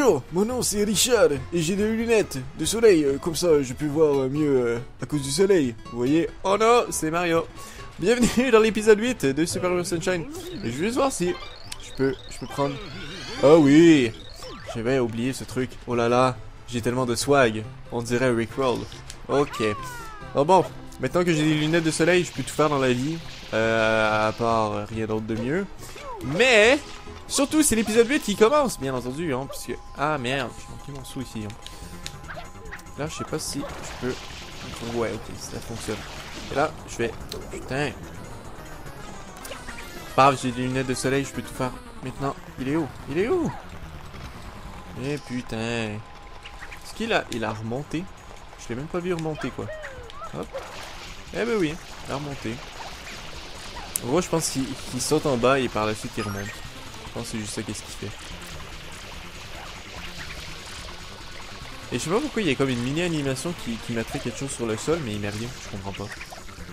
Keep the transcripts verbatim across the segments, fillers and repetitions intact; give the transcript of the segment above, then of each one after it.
Bonjour, mon nom c'est Richard et j'ai des lunettes de soleil, euh, comme ça je peux voir euh, mieux euh, à cause du soleil. Vous voyez? Oh non, c'est Mario. Bienvenue dans l'épisode huit de Super Mario Sunshine. Et je vais juste voir si je peux, je peux prendre... Oh oui, j'avais oublié ce truc. Oh là là, j'ai tellement de swag. On dirait Rickroll. Ok. Oh bon, maintenant que j'ai des lunettes de soleil, je peux tout faire dans la vie. Euh, à part rien d'autre de mieux. Mais... surtout, c'est l'épisode huit qui commence, bien entendu, hein, puisque... Ah, merde, j'ai manqué mon sou ici, hein. Là, je sais pas si je peux... Ouais, ok, ça fonctionne. Et là, je vais... Putain. Paf, j'ai des lunettes de soleil, je peux tout faire. Maintenant, il est où? Il est où? Eh, putain. Est-ce qu'il a... Il a remonté? Je l'ai même pas vu remonter, quoi. Hop. Eh ben oui, il a remonté. En gros, je pense qu'il qu'il saute en bas et par la suite, il remonte. Je pense que c'est juste ça qu'est-ce qu'il fait. Et je sais pas pourquoi il y a comme une mini animation qui, qui mettrait quelque chose sur le sol, mais il met rien, je comprends pas.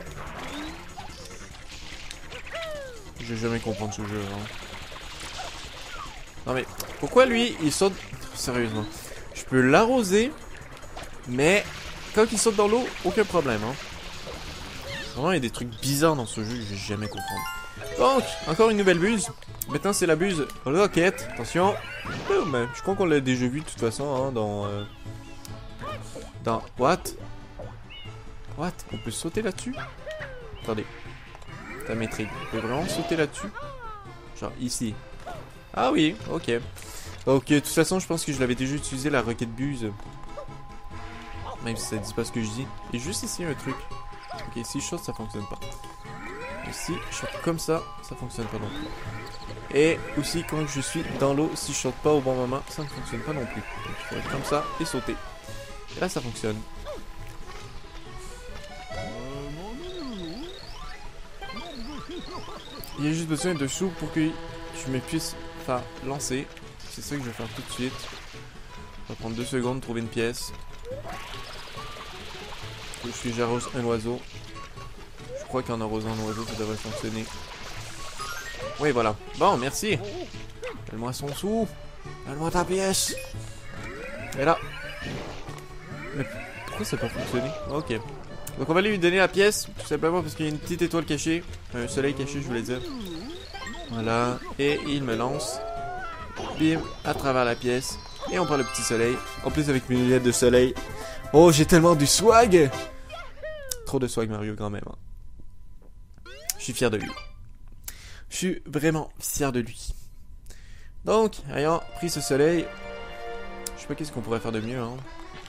Je vais jamais comprendre ce jeu, hein. Non mais, pourquoi lui, il saute... Sérieusement. Je peux l'arroser, mais quand il saute dans l'eau, aucun problème, hein. Vraiment, il y a des trucs bizarres dans ce jeu que je vais jamais comprendre. Donc, encore une nouvelle buse. Maintenant, c'est la buse roquette. Attention. Boum. Je crois qu'on l'a déjà vu de toute façon, hein, dans... Euh, dans... What? What? On peut sauter là-dessus? Attendez. Ça m'intrigue. On peut vraiment sauter là-dessus? Genre, ici. Ah oui, ok. Donc, de toute façon, je pense que je l'avais déjà utilisé, la roquette buse. Même si ça dit pas ce que je dis. Et juste ici, un truc. Ok, si je saute, ça fonctionne pas. Et si je saute comme ça, ça fonctionne pas non plus. Et aussi, quand je suis dans l'eau, si je saute pas au bon moment, ça ne fonctionne pas non plus. Donc, il faut être comme ça et sauter. Et là, ça fonctionne. Il y a juste besoin de sous pour que je me puisse faire lancer. C'est ça que je vais faire tout de suite. Ça va prendre deux secondes, trouver une pièce. Je suis j'arrose un oiseau. Je crois qu'en arrosant un oiseau, ça devrait fonctionner. Oui, voilà. Bon, merci. Donne-moi son sou. Donne-moi ta pièce. Et là. Mais pourquoi ça n'a pas fonctionné? Ok. Donc on va lui donner la pièce, tout simplement parce qu'il y a une petite étoile cachée. Un soleil caché, je voulais dire. Voilà. Et il me lance. Bim, à travers la pièce. Et on prend le petit soleil. En plus avec mes lunettes de soleil. Oh, j'ai tellement du swag! Trop de swag, Mario, quand même. Hein. Je suis fier de lui. Je suis vraiment fier de lui. Donc, ayant pris ce soleil, je sais pas qu'est-ce qu'on pourrait faire de mieux. Hein.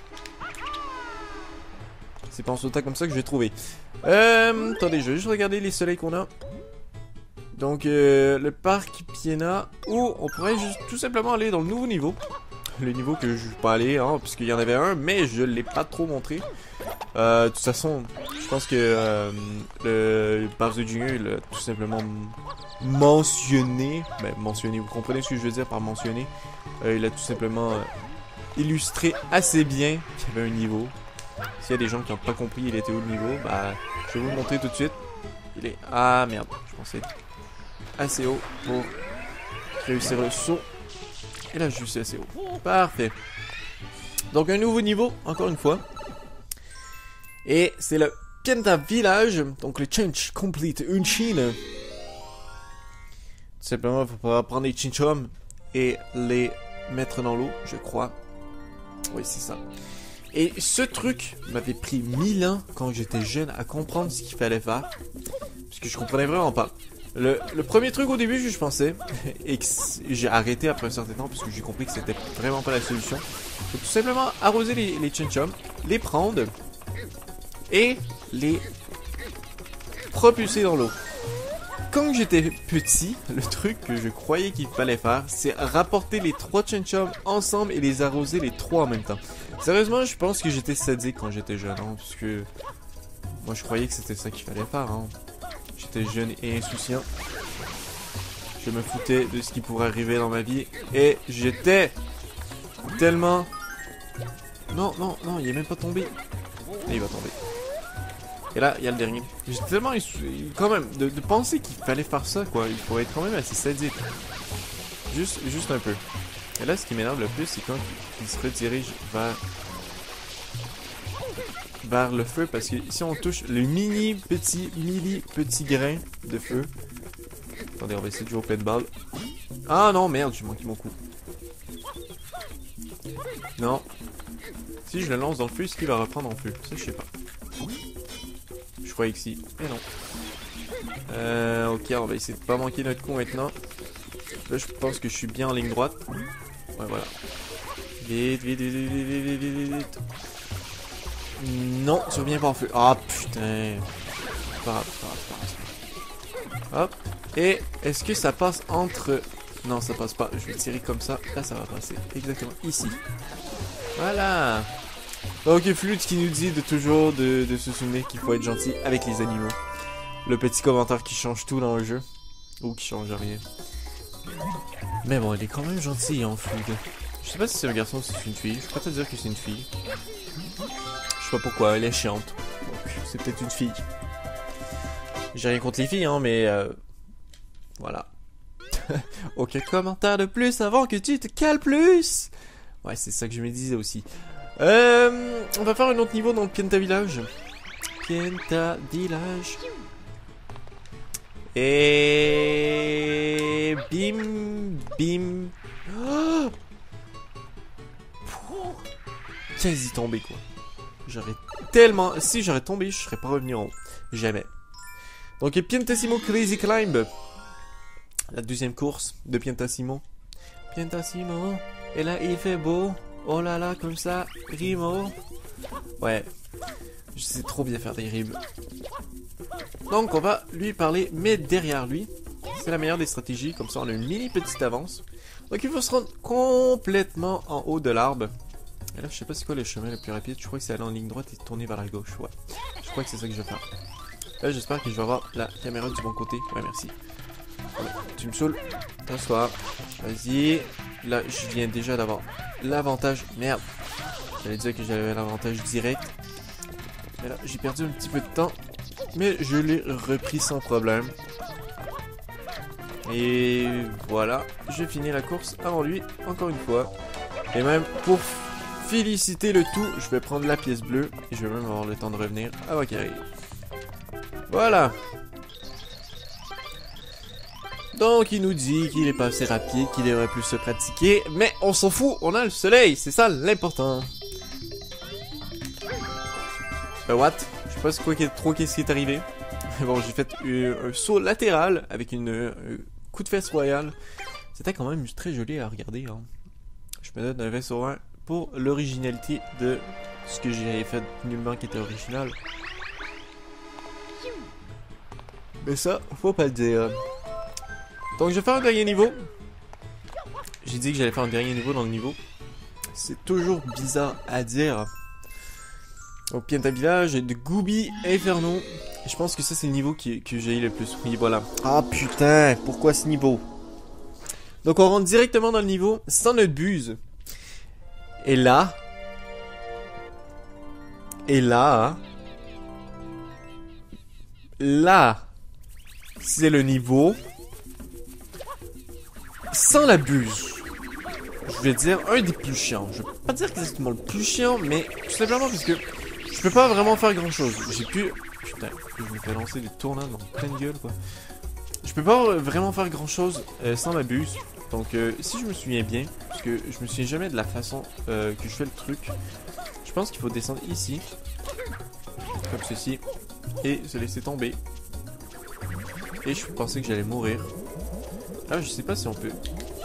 C'est pas en sautant comme ça que je vais trouver. Euh, attendez, je vais juste regarder les soleils qu'on a. Donc, euh, le parc Piena, où on pourrait juste tout simplement aller dans le nouveau niveau. Le niveau que je ne vais pas aller, hein, puisqu'il y en avait un, mais je ne l'ai pas trop montré. Euh, de toute façon, je pense que euh, le Bowser Junior il a tout simplement mentionné, ben mentionné, vous comprenez ce que je veux dire par mentionner. Euh, il a tout simplement euh, illustré assez bien qu'il y avait un niveau. S'il y a des gens qui n'ont pas compris il était où le niveau, bah je vais vous le montrer tout de suite. Il est... Ah merde, je pensais assez haut pour réussir le saut. Et là, je suis assez haut. Parfait. Donc, un nouveau niveau, encore une fois. Et c'est le Pienta Village. Donc, le Change Complete Unchin. Tout simplement, il faut pouvoir prendre les Chinchom et les mettre dans l'eau, je crois. Oui, c'est ça. Et ce truc m'avait pris mille ans quand j'étais jeune à comprendre ce qu'il fallait faire. Parce que je comprenais vraiment pas. Le, le premier truc au début, je pensais, et que j'ai arrêté après un certain temps parce que j'ai compris que c'était vraiment pas la solution. Faut tout simplement arroser les, les chinchums, les prendre et les propulser dans l'eau. Quand j'étais petit, le truc que je croyais qu'il fallait faire, c'est rapporter les trois chinchums ensemble et les arroser les trois en même temps. Sérieusement, je pense que j'étais sadique quand j'étais jeune, hein, parce que moi je croyais que c'était ça qu'il fallait faire. Hein. J'étais jeune et insouciant. Je me foutais de ce qui pourrait arriver dans ma vie. Et j'étais tellement... Non, non, non, il est même pas tombé. Et il va tomber. Et là, il y a le dernier. J'étais tellement... Quand même, de, de penser qu'il fallait faire ça, quoi. Il faut être quand même assez sadique. Juste, juste un peu. Et là, ce qui m'énerve le plus, c'est quand il se redirige vers... vers le feu, parce que si on touche le mini petit, mini petit grain de feu... Attendez, on va essayer de jouer au paintball. Ah non, merde, j'ai manqué mon coup. Non. Si je le lance dans le feu, est-ce qu'il va reprendre en feu? Ça, je sais pas. Je croyais que si. Mais non. Euh, ok, on va essayer de pas manquer notre coup maintenant. Là, je pense que je suis bien en ligne droite. Ouais, voilà. Vite, vite, vite, vite, vite, vite, vite, vite. Non, tu reviens pas en feu. Ah, putain. Pas grave, pas grave, pas grave. Hop. Et est-ce que ça passe entre... Non, ça passe pas. Je vais tirer comme ça. Là, ça va passer. Exactement ici. Voilà. Donc, Flûte qui nous dit de toujours de, de se souvenir qu'il faut être gentil avec les animaux. Le petit commentaire qui change tout dans le jeu. Ou qui change rien. Mais bon, elle est quand même gentille, hein, Flûte. Je sais pas si c'est un garçon ou si c'est une fille. Je peux te dire que c'est une fille. Je sais pas pourquoi, elle est chiante. Donc, c'est peut-être une fille. J'ai rien contre les filles, hein, mais... Euh... Voilà. Aucun commentaire de plus avant que tu te cales plus. Ouais, c'est ça que je me disais aussi. Euh, on va faire un autre niveau dans le Pianta Village. Pianta Village. Et... Bim, bim. Oh, quasi tombé, quoi. J'aurais tellement... Si j'aurais tombé, je serais pas revenu en haut. Jamais. Donc, Piantassimo Crazy Climb. La deuxième course de Piantassimo. Piantassimo, et là il fait beau. Oh là là, comme ça, Rimo. Ouais, je sais trop bien faire des rimes. Donc on va lui parler, mais derrière lui. C'est la meilleure des stratégies, comme ça on a une mini petite avance. Donc il faut se rendre complètement en haut de l'arbre. Et là je sais pas c'est quoi le chemin le plus rapide. Je crois que c'est aller en ligne droite et tourner vers la gauche. Ouais, je crois que c'est ça que je vais faire. Là j'espère que je vais avoir la caméra du bon côté. Ouais, merci. Ouais, tu me saoules. T'assois. Vas-y. Là, je viens déjà d'avoir l'avantage. Merde. J'allais dire que j'avais l'avantage direct. Mais là, j'ai perdu un petit peu de temps. Mais je l'ai repris sans problème. Et voilà. Je finis la course avant lui, encore une fois. Et même pour féliciter le tout, je vais prendre la pièce bleue. Et je vais même avoir le temps de revenir avant qu'il arrive. Voilà. Donc il nous dit qu'il est pas assez rapide, qu'il devrait plus se pratiquer, mais on s'en fout, on a le soleil, c'est ça l'important. Euh, what? Je sais pas quoi, trop qu'est-ce qui est arrivé. Mais bon, j'ai fait euh, un saut latéral avec une euh, coup de fesse royale. C'était quand même très joli à regarder. Hein. Je me donne un vingt sur vingt pour l'originalité de ce que j'ai fait nullement qui était original. Mais ça, faut pas le dire. Donc je vais faire un dernier niveau. J'ai dit que j'allais faire un dernier niveau dans le niveau. C'est toujours bizarre à dire. Donc Pianta Village de Gooby Inferno. Je pense que ça c'est le niveau qui, que j'ai eu le plus. Oui, voilà. Ah putain, pourquoi ce niveau? Donc on rentre directement dans le niveau sans notre buse. Et là... Et là... Là... C'est le niveau... Sans la buse. Je vais dire un des plus chiants. Je vais pas dire exactement le plus chiant, mais tout simplement parce que je peux pas vraiment faire grand chose. J'ai pu... Putain, je me fais lancer des tournades dans pleine gueule, quoi. Je peux pas vraiment faire grand chose euh, sans la buse. Donc, euh, si je me souviens bien, parce que je me souviens jamais de la façon euh, que je fais le truc, je pense qu'il faut descendre ici, comme ceci, et se laisser tomber. Et je pensais que j'allais mourir. Ah, je sais pas si on peut...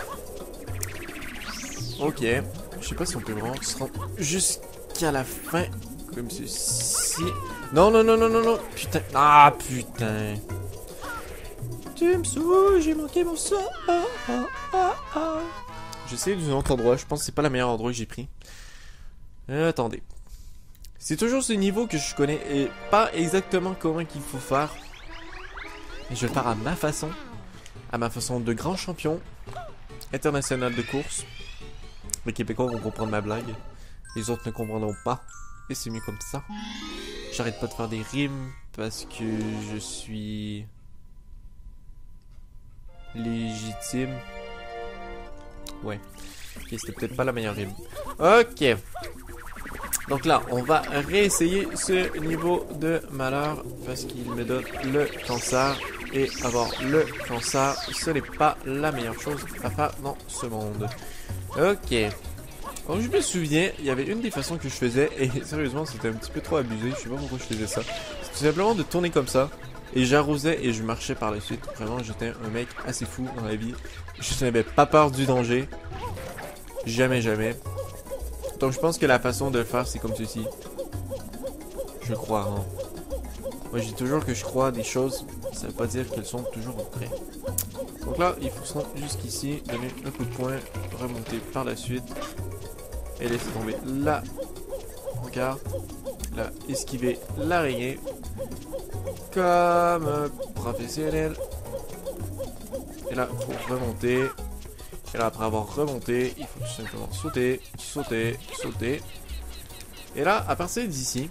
Ok. Je sais pas si on peut vraiment se rendre jusqu'à la fin. Comme ceci. Non, non, non, non, non, non. Putain. Ah, putain. Tu me saoules, j'ai manqué mon saut. Ah, ah, ah, ah. J'essaie d'un autre endroit. Je pense que c'est pas le meilleur endroit que j'ai pris. Euh, attendez. C'est toujours ce niveau que je connais et pas exactement comment qu'il faut faire. Et je vais le faire à ma façon. À ma façon de grand champion international de course. Les Québécois vont comprendre ma blague. Les autres ne comprendront pas. Et c'est mieux comme ça. J'arrête pas de faire des rimes parce que je suis légitime. Ouais. Ok, c'était peut-être pas la meilleure rime. Ok. Donc là, on va réessayer ce niveau de malheur parce qu'il me donne le cancer. Et avoir le cancer, ce n'est pas la meilleure chose à faire dans ce monde. Ok. Donc je me souviens, il y avait une des façons que je faisais, et sérieusement c'était un petit peu trop abusé, je sais pas pourquoi je faisais ça. C'est tout simplement de tourner comme ça, et j'arrosais et je marchais par la suite. Vraiment, j'étais un mec assez fou dans la vie. Je n'avais pas peur du danger. Jamais, jamais. Donc je pense que la façon de le faire, c'est comme ceci. Je crois, hein. Moi je dis toujours que je crois à des choses, ça veut pas dire qu'elles sont toujours vraies. Donc là, il faut se rendre jusqu'ici, donner un coup de poing, remonter par la suite, et laisser tomber la carte. Là, esquiver l'araignée, comme un professionnel. Et là, il faut remonter. Et là, après avoir remonté, il faut tout simplement sauter, sauter, sauter. Et là, à partir d'ici,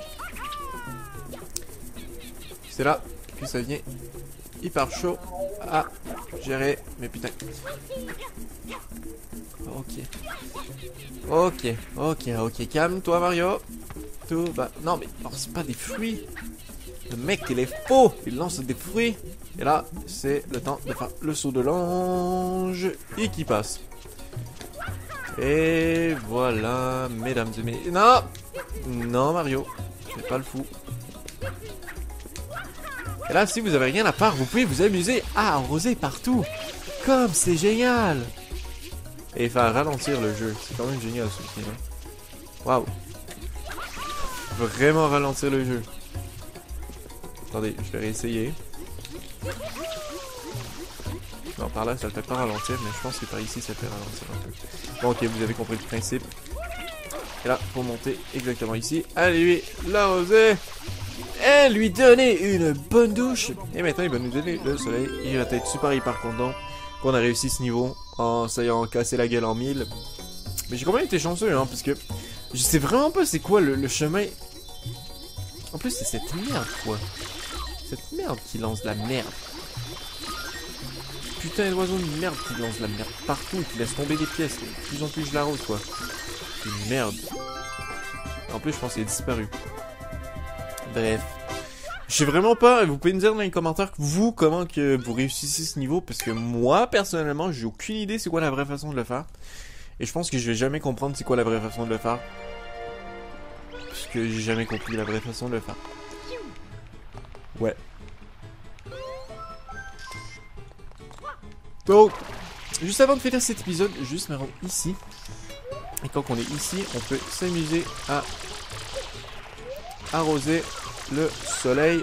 c'est là que ça devient hyper chaud à gérer. Mais putain. Ok. Ok, ok, ok. Calme-toi, Mario. Tout va... Non, mais oh, c'est pas des fruits. Le mec, il est faux. Il lance des fruits. Et là, c'est le temps de faire le saut de l'ange. Et qui passe. Et voilà, mesdames et messieurs. Non! Non, Mario. C'est pas le fou. Et là, si vous avez rien à faire, vous pouvez vous amuser à arroser partout. Comme c'est génial. Et faire ralentir le jeu. C'est quand même génial, ce film. Waouh. Vraiment ralentir le jeu. Attendez, je vais réessayer. Non, par là, ça le fait pas ralentir, mais je pense que par ici, ça fait ralentir un peu. Bon, ok, vous avez compris le principe. Et là, pour monter exactement ici, allez lui l'arroser. Et lui donner une bonne douche. Et maintenant, il va nous donner le soleil. Il va être super hyper content qu'on a réussi ce niveau en s'ayant cassé la gueule en mille. Mais j'ai quand même été chanceux, hein, parce que je sais vraiment pas c'est quoi le, le chemin. En plus, c'est cette merde, quoi. Cette merde qui lance de la merde. Putain d'oiseau de merde qui lance de la merde partout et qui laisse tomber des pièces. De plus en plus je l'arrose, quoi. C'est une merde. En plus, je pense qu'il a disparu. Bref. Je sais vraiment pas, vous pouvez me dire dans les commentaires vous, comment que vous réussissez ce niveau, parce que moi, personnellement, j'ai aucune idée c'est quoi la vraie façon de le faire. Et je pense que je vais jamais comprendre c'est quoi la vraie façon de le faire. Parce que j'ai jamais compris la vraie façon de le faire. Ouais. Donc, juste avant de finir cet épisode, juste me rendre ici. Et quand on est ici, on peut s'amuser à arroser le soleil.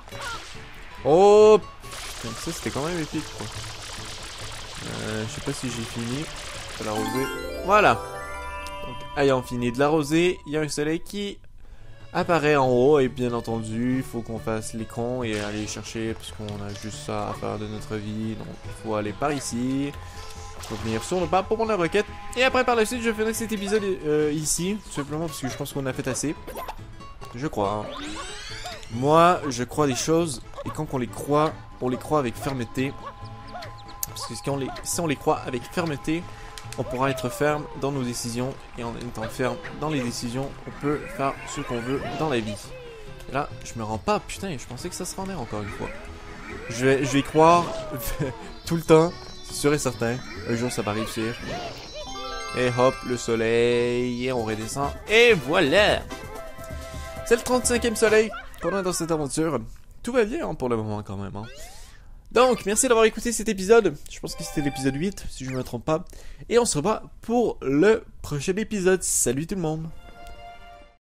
Oh putain, ça c'était quand même épique, quoi. Euh, je sais pas si j'ai fini de l'arroser. Voilà. Donc, ayant fini de l'arroser, il y a un soleil qui apparaît en haut. Et bien entendu, il faut qu'on fasse l'écran et aller chercher, parce qu'on a juste ça à faire de notre vie. Donc il faut aller par ici. Il faut venir sur le bas pour prendre la requête. Et après, par la suite, je ferai cet épisode euh, ici. Tout simplement parce que je pense qu'on a fait assez. Je crois. Hein. Moi, je crois des choses, et quand on les croit, on les croit avec fermeté. Parce que si on les, si on les croit avec fermeté, on pourra être ferme dans nos décisions. Et en étant ferme dans les décisions, on peut faire ce qu'on veut dans la vie. Et là, je me rends pas, putain, je pensais que ça se rendait encore une fois. Je vais, je vais y croire tout le temps, c'est sûr et certain. Un jour, ça va réussir. Et hop, le soleil, et on redescend, et voilà! C'est le trente-cinquième soleil qu'on a dans cette aventure. Tout va bien, hein, pour le moment quand même. Hein. Donc, merci d'avoir écouté cet épisode. Je pense que c'était l'épisode huit, si je ne me trompe pas. Et on se revoit pour le prochain épisode. Salut tout le monde!